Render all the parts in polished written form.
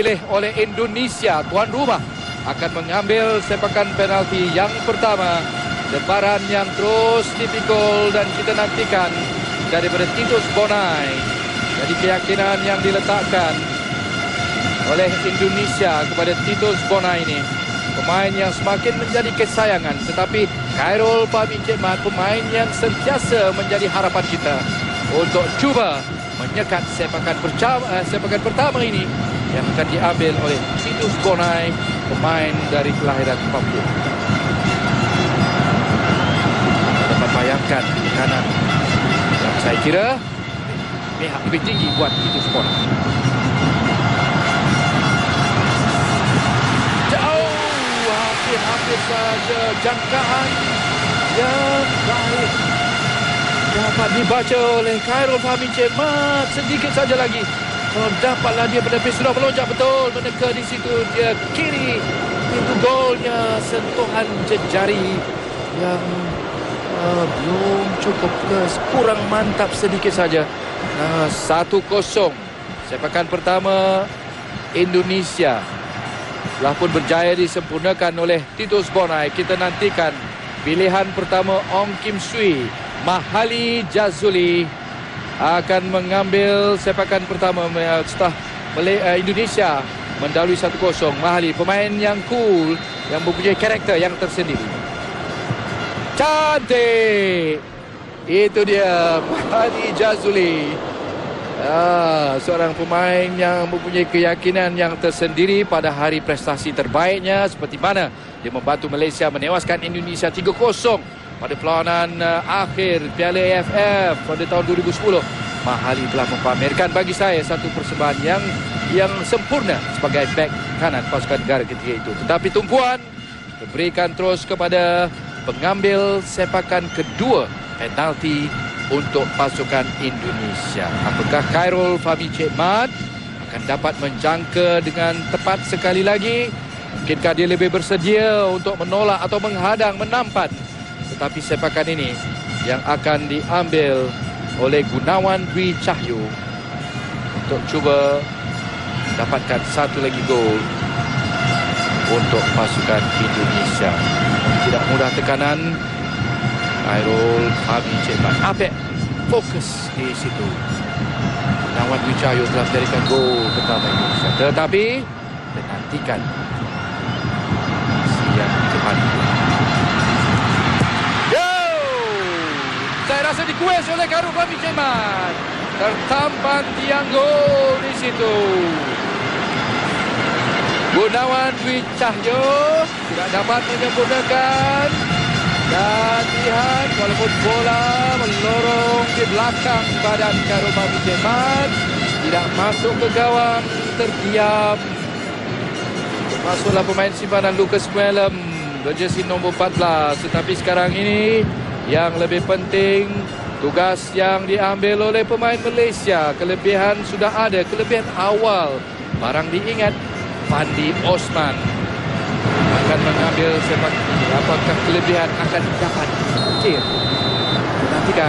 dipilih oleh Indonesia. Tuan rumah akan mengambil sepakan penalti yang pertama. Lebaran yang terus dipikul dan kita nantikan daripada Titus Bonai. Jadi keyakinan yang diletakkan oleh Indonesia kepada Titus Bonai ini, pemain yang semakin menjadi kesayangan. Tetapi Khairul Fahmi Encik Mat, pemain yang sentiasa menjadi harapan kita untuk cuba menyekat sepakan pertama ini yang akan diambil oleh Titus Bonai, pemain dari kelahiran Papua. Dapat bayangkan di kanan yang saya kira pihak lebih tinggi buat Titus Bonai. Hampir saja jangkaan yang baik dapat dibaca oleh Khairul Fahmi Encik Mat. Sedikit saja lagi, kalau dapatlah dia menepis, sudah melonjak betul, meneka di situ dia kiri. Itu golnya, sentuhan jejari yang belum cukup, kurang mantap sedikit saja. 1-0 sepakan pertama Indonesia telah pun berjaya disempurnakan oleh Titus Bonai. Kita nantikan pilihan pertama Ong Kim Sui. Mahali Jazuli akan mengambil sepakan pertama setelah Indonesia mendahului 1-0. Mahali, pemain yang cool, yang mempunyai karakter yang tersendiri. Cantik! Itu dia Mahali Jazuli. Seorang pemain yang mempunyai keyakinan yang tersendiri pada hari prestasi terbaiknya, seperti mana dia membantu Malaysia menewaskan Indonesia 3-0 pada perlawanan akhir Piala AFF pada tahun 2010. Mahali telah mempamerkan bagi saya satu persembahan yang sempurna sebagai bek kanan pasukan negara ketika itu. Tetapi tumpuan diberikan terus kepada pengambil sepakan kedua penalti untuk pasukan Indonesia. Apakah Khairul Fahmi Encik Mat akan dapat menjangka dengan tepat sekali lagi? Mungkinkah dia lebih bersedia untuk menolak atau menghadang, menampan? Tetapi sepakan ini yang akan diambil oleh Gunawan Dwi Cahyo untuk cuba dapatkan satu lagi gol untuk pasukan Indonesia. Tidak mudah tekanan. Khairul Fahmi Encik Mat apik fokus di situ. Gunawan Dwi Cahyo telah menjadikan gol pertama Indonesia. Tetapi kita nantikan siap ke depan. Saya rasa dikuas oleh Khairul Fahmi Encik Mat. Tertampan tiang gol di situ. Gunawan Dwi Cahyo tidak dapat menyempurnakan. Dan lihat, walaupun bola melorong di belakang badan Khairul Fahmi Encik Mat, tidak masuk ke gawang, terdiam. Masuklah pemain simpanan Lucas Muelem, berjersey nombor 14. Tetapi sekarang ini yang lebih penting, tugas yang diambil oleh pemain Malaysia. Kelebihan sudah ada, kelebihan awal. Barang diingat, Fandi Osman akan mengambil sepak. Apakah kelebihan akan dapat clear? Nantikan.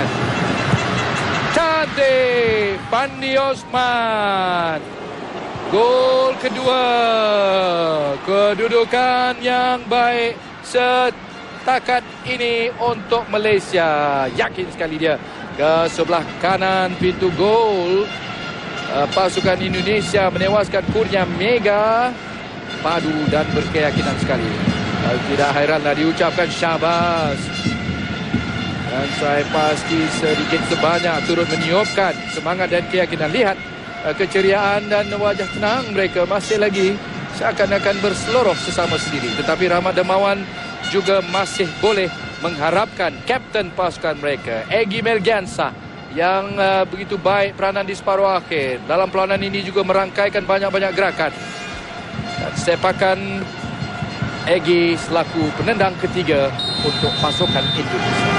Cantik Fandi Osman. Gol kedua. Kedudukan yang baik setakat ini untuk Malaysia. Yakin sekali dia ke sebelah kanan pintu gol. Pasukan Indonesia menewaskan Kurnia Mega. Padu dan berkeyakinan sekali. Tidak heranlah diucapkan syabas. Dan saya pasti sedikit sebanyak turut meniupkan semangat dan keyakinan. Lihat keceriaan dan wajah tenang mereka masih lagi seakan-akan berseloroh sesama sendiri. Tetapi Rahmat Darmawan juga masih boleh mengharapkan kapten pasukan mereka, Egy Melgiansa, yang begitu baik peranan di separuh akhir. Dalam perlawanan ini juga merangkaikan banyak-banyak gerakan. Dan sepakan Egy selaku penendang ketiga untuk pasukan Indonesia.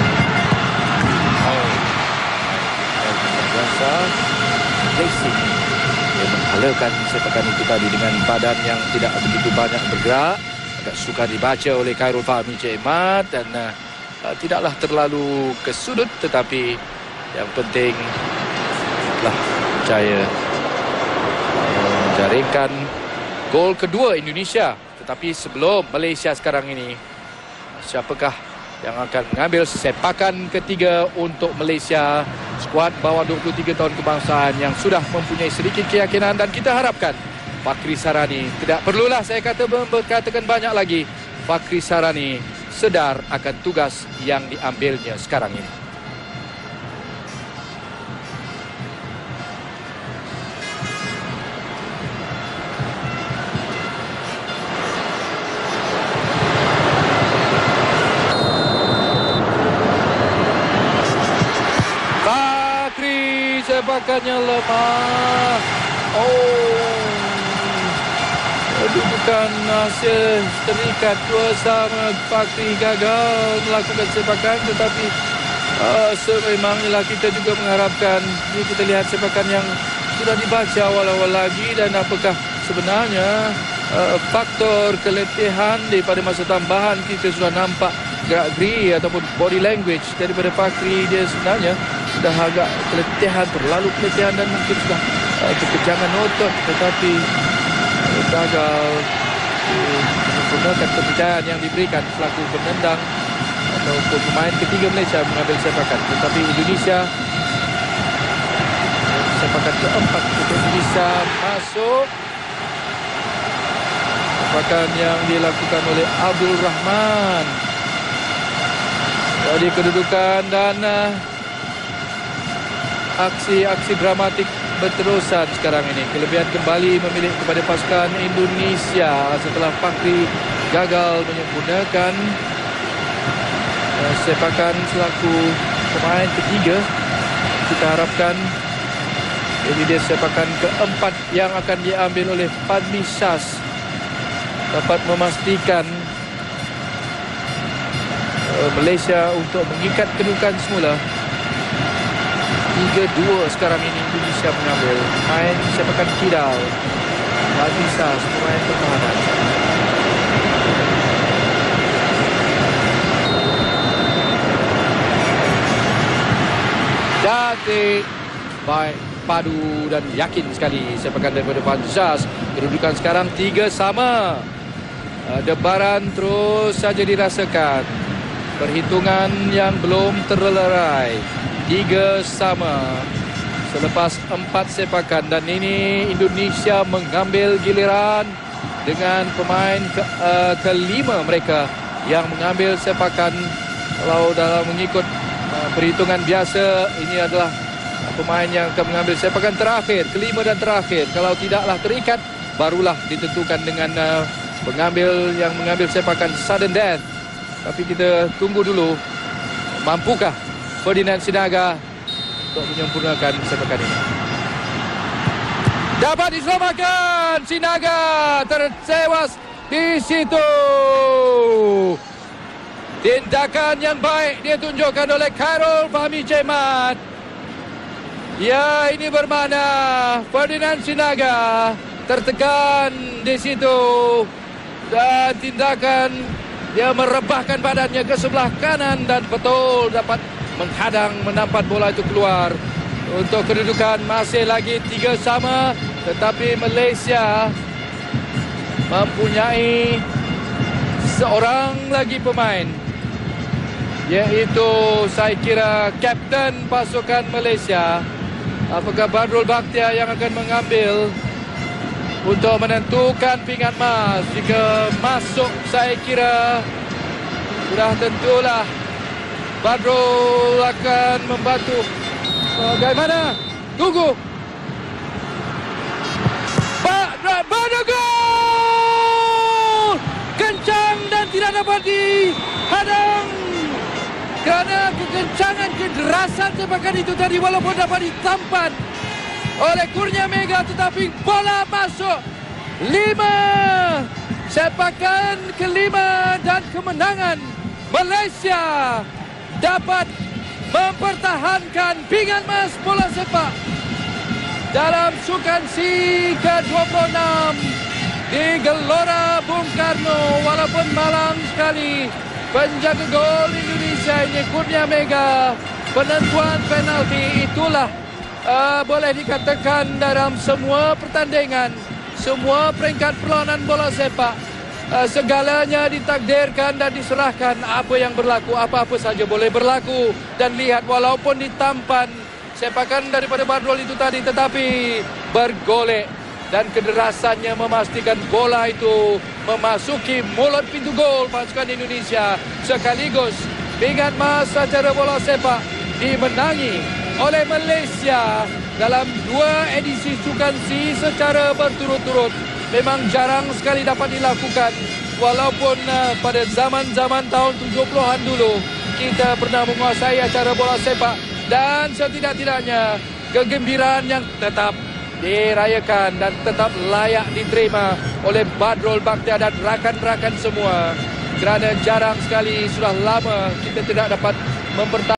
Melgiansa racing. Dia menghalakan sepakan itu tadi dengan badan yang tidak begitu banyak bergerak. Agak sukar dibaca oleh Khairul Fahmi Encik Mat dan tidaklah terlalu ke sudut, tetapi yang penting telah percaya Jaringkan gol kedua Indonesia. Tetapi sebelum Malaysia sekarang ini, siapakah yang akan mengambil sepakan ketiga untuk Malaysia? Skuad bawah 23 tahun kebangsaan yang sudah mempunyai sedikit keyakinan, dan kita harapkan Fakhri Sarani, tidak perlulah saya katakan banyak lagi, Fakhri Sarani sedar akan tugas yang diambilnya sekarang ini. Fakhri, sepakannya lemah. Kedudukan masih terikat 2-2. Fakhri gagal melakukan sepakan, tetapi sememangnya kita juga mengharapkan. Ini kita lihat sepakan yang sudah dibaca awal-awal lagi, dan apakah sebenarnya faktor keletihan daripada masa tambahan. Kita sudah nampak gerak-geri ataupun body language daripada Fakhri. Dia sebenarnya sudah agak keletihan, terlalu keletihan, dan mungkin sudah kekejangan otot, tetapi gagal menggunakan kepercayaan yang diberikan selaku penendang ataupun pemain ketiga Malaysia mengambil sepakan. Tetapi Indonesia, sepakan keempat untuk Indonesia masuk. Sepakan yang dilakukan oleh Abdul Rahman. Jadi kedudukan dan aksi-aksi dramatik berterusan sekarang ini. Kelebihan kembali memilih kepada pasukan Indonesia setelah Fakhri gagal menyempurnakan sepakan selaku pemain ketiga. Kita harapkan ini dia sepakan keempat yang akan diambil oleh Fadli Shaz, dapat memastikan Malaysia untuk mengikat kedudukan semula. 3-2 sekarang ini Indonesia mengambil. Main sepakan kidal. Fadli Shaz, pemain pertahanan. Cantik, baik, padu dan yakin sekali sepakan daripada Fadli Shaz. Kedudukan sekarang 3 sama. Debaran terus saja dirasakan. Perhitungan yang belum terlerai. 3 sama selepas 4 sepakan, dan ini Indonesia mengambil giliran dengan pemain kelima mereka yang mengambil sepakan. Kalau dalam mengikut perhitungan biasa, ini adalah pemain yang akan mengambil sepakan terakhir, kelima dan terakhir. Kalau tidaklah terikat, barulah ditentukan dengan pengambil yang mengambil sepakan sudden death. Tapi kita tunggu dulu, mampukah Ferdinand Sinaga untuk menyempurnakan sepakan ini. Dapat diselamatkan. Sinaga tertewas di situ. Tindakan yang baik ditunjukkan oleh Khairul Fahmi Jemat. Ya, ini bermakna Ferdinand Sinaga tertekan di situ, dan tindakan dia merebahkan badannya ke sebelah kanan dan betul dapat menghadang, menampat bola itu keluar. Untuk kedudukan masih lagi 3 sama, tetapi Malaysia mempunyai seorang lagi pemain, iaitu saya kira kapten pasukan Malaysia. Apakah Badrul Bakhtiar yang akan mengambil untuk menentukan pingat emas? Jika masuk, saya kira sudah tentulah Badrul akan membantu. Bagaimana? Tunggu. Badrul gol! Kencang dan tidak dapat dihadang. Kerana kekencangan, kederasan sepakan itu tadi, walaupun dapat ditampan oleh Kurnia Mega, tetapi bola masuk. 5 sepakan kelima dan kemenangan Malaysia dapat mempertahankan pingat emas bola sepak dalam Sukan SEA ke-26 di Gelora Bung Karno. Walaupun malang sekali, penjaga gol Indonesia ini Kurnia Mega, penentuan penalti itulah boleh dikatakan dalam semua pertandingan semua peringkat perlawanan bola sepak, segalanya ditakdirkan dan diserahkan. Apa yang berlaku, apa-apa saja boleh berlaku. Dan lihat, walaupun ditampan sepakan daripada Badrul itu tadi, tetapi bergolek dan kederasannya memastikan bola itu memasuki mulut pintu gol pasukan Indonesia. Sekaligus pingat emas acara bola sepak dimenangi oleh Malaysia dalam 2 edisi Sukan C secara berturut-turut. Memang jarang sekali dapat dilakukan, walaupun pada zaman-zaman tahun 70-an dulu kita pernah menguasai acara bola sepak. Dan setidak-tidaknya kegembiraan yang tetap dirayakan dan tetap layak diterima oleh Badrul Bakhtiar dan rakan-rakan semua, kerana jarang sekali, sudah lama kita tidak dapat mempertahankan